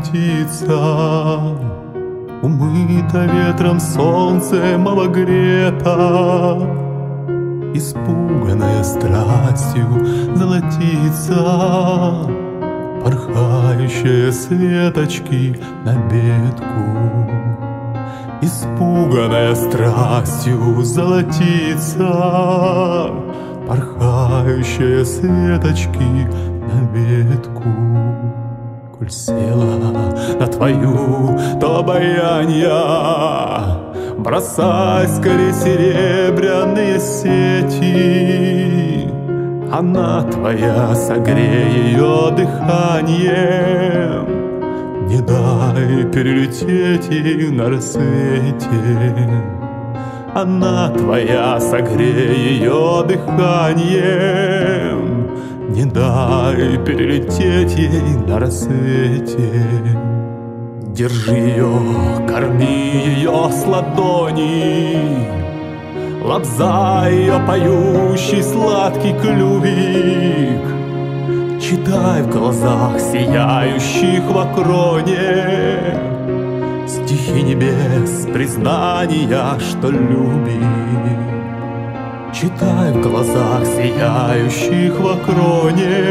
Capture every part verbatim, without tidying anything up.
птица, умыта ветром, солнцем обогрета, испуганная страстью золотится, порхающие светочки на ветку. Испуганная страстью золотится, порхающие светочки на ветку. Коль села на твою то обаянья, бросай скорее серебряные сети. Она твоя, согрей ее дыханием, не дай перелететь ей на рассвете. Она твоя, согрей ее дыханием, не дай перелететь ей на рассвете. Держи ее, корми ее с ладони, лобзай ее поющий сладкий клювик. Читай в глазах сияющих в окроне стихи небес, признания, что любит. Читай в глазах сияющих в окроне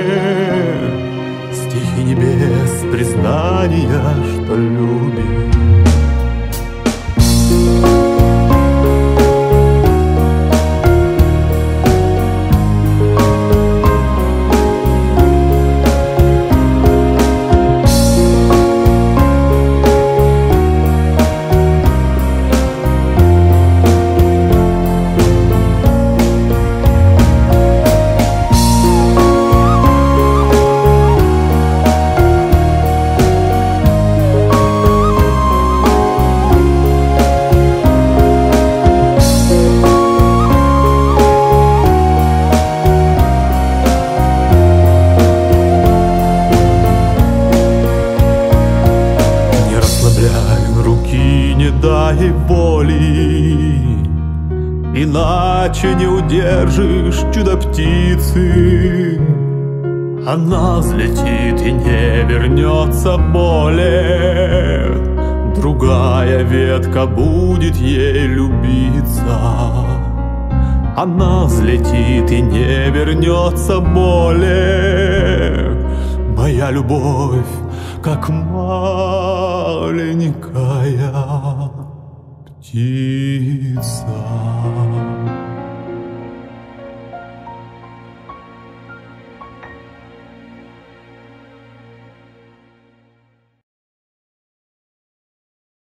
стихи небес, признания, что любит. Не дай воли, иначе не удержишь чудо-птицы. Она взлетит и не вернется более, другая ветка будет ей любиться. Она взлетит и не вернется более, моя любовь, как маленькая птица.